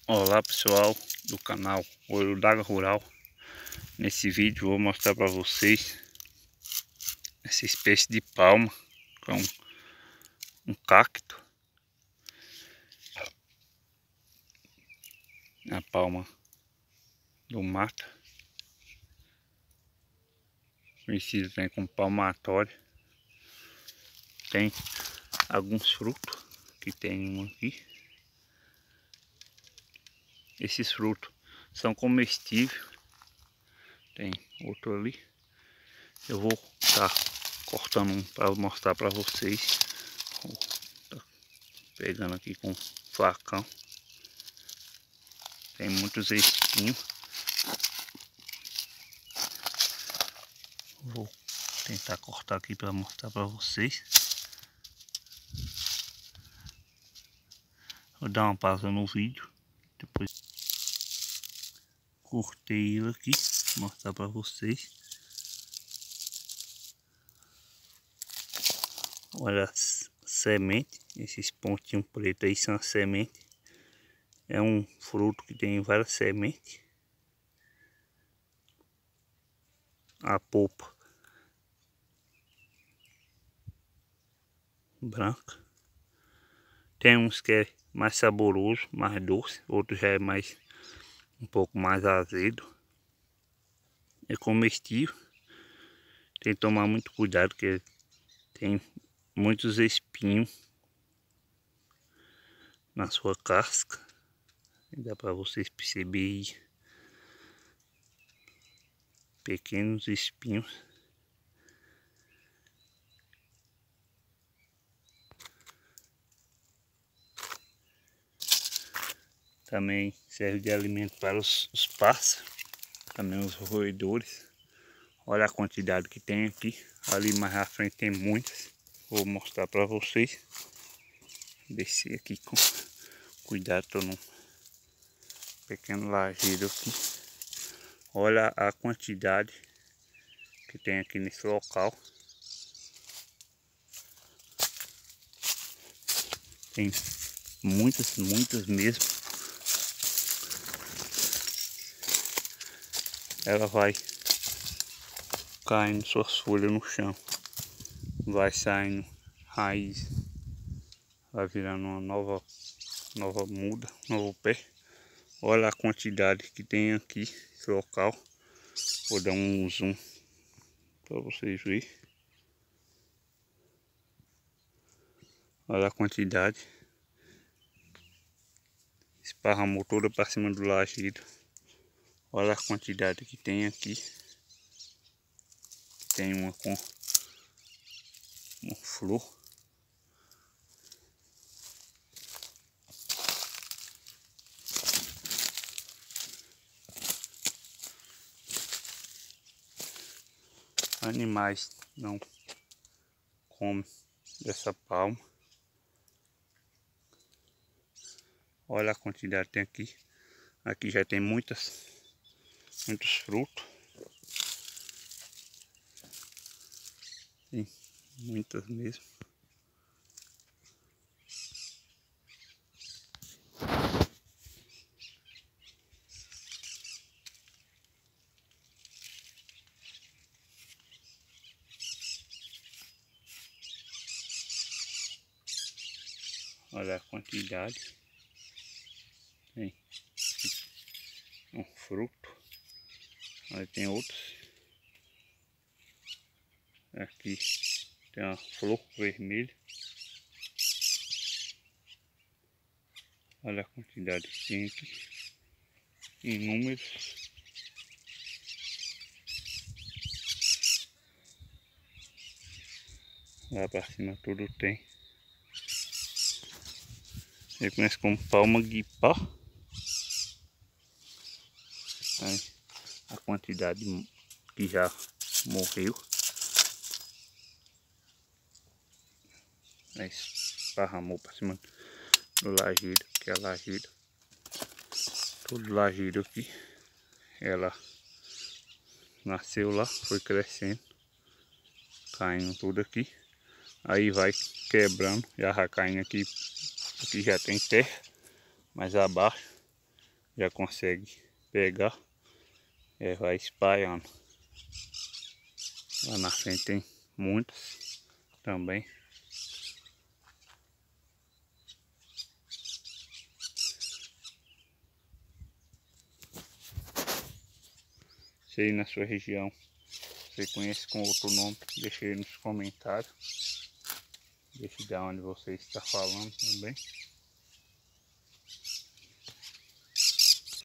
Olá pessoal do canal Olho d'Água Rural. Nesse vídeo vou mostrar para vocês essa espécie de palma, que é um cacto. A palma do mato, conhecido também como palmatória. Tem alguns frutos, que tem um aqui. Esses frutos são comestíveis. Tem outro ali. Eu vou estar cortando um para mostrar para vocês. Vou tá pegando aqui com facão. Tem muitos espinhos. Vou tentar cortar aqui para mostrar para vocês. Vou dar uma pausa no vídeo. Depois cortei ele aqui, mostrar para vocês. Olha as sementes, esses pontinhos pretos aí são as sementes. É um fruto que tem várias sementes. A polpa branca. Tem uns que é mais saboroso, mais doce, outros já é mais um pouco mais azedo. É comestível. Tem que tomar muito cuidado, porque tem muitos espinhos na sua casca. Dá para vocês perceberem pequenos espinhos. Também serve de alimento para os pássaros, também os roedores. Olha a quantidade que tem aqui. Ali mais à frente tem muitas. Vou mostrar para vocês. Descer aqui com cuidado, estou num pequeno lajeiro aqui. Olha a quantidade que tem aqui nesse local. Tem muitas mesmo. Ela vai caindo suas folhas no chão, vai saindo raiz, vai virando uma nova muda, novo pé. Olha a quantidade que tem aqui esse local. Vou dar um zoom para vocês verem. Olha a quantidade. Esparramou toda para cima do lajedo. Olha a quantidade que tem aqui. Tem uma com uma flor. Animais não comem dessa palma. Olha a quantidade que tem aqui. Aqui já tem muitos frutos. Tem muitas mesmo. Olha a quantidade. Tem um fruto. Aí tem outros. Aqui tem uma flor vermelha. Olha a quantidade que tem aqui. Inúmeros. Lá para cima tudo tem. Ele conhece como palma de pá. Aí, a quantidade que já morreu. Aí esparramou para cima do lajedo, que é a lajedo. Todo lajedo aqui. Ela nasceu lá, foi crescendo, caindo tudo aqui. Aí vai quebrando, já caindo aqui, aqui já tem terra, mais abaixo já consegue pegar. Vai espalhando. Lá na frente tem muitas também. Se aí na sua região você conhece com outro nome, deixa aí nos comentários. Deixa de onde você está falando também.